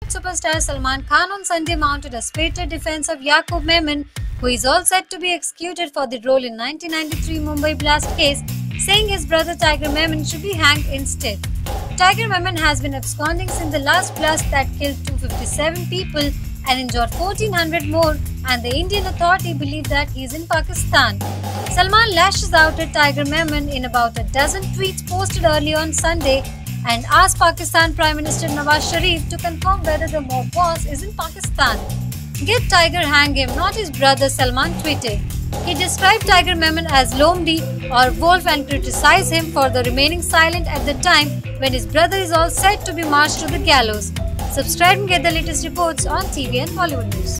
Superstar Salman Khan on Sunday mounted a spirited defense of Yakub Memon, who is all set to be executed for the role in 1993 Mumbai blast case, saying his brother Tiger Memon should be hanged instead. Tiger Memon has been absconding since the last blast that killed 257 people and injured 1400 more, and the Indian authority believe that he is in Pakistan. Salman lashes out at Tiger Memon in about a dozen tweets posted early on Sunday and asked Pakistan Prime Minister Nawaz Sharif to confirm whether the mob boss is in Pakistan. "Get Tiger, hang him, not his brother," Salman tweeted. He described Tiger Memon as Lomdi or wolf and criticized him for the remaining silent at the time when his brother is all set to be marched to the gallows. Subscribe and get the latest reports on TV and Bollywood news.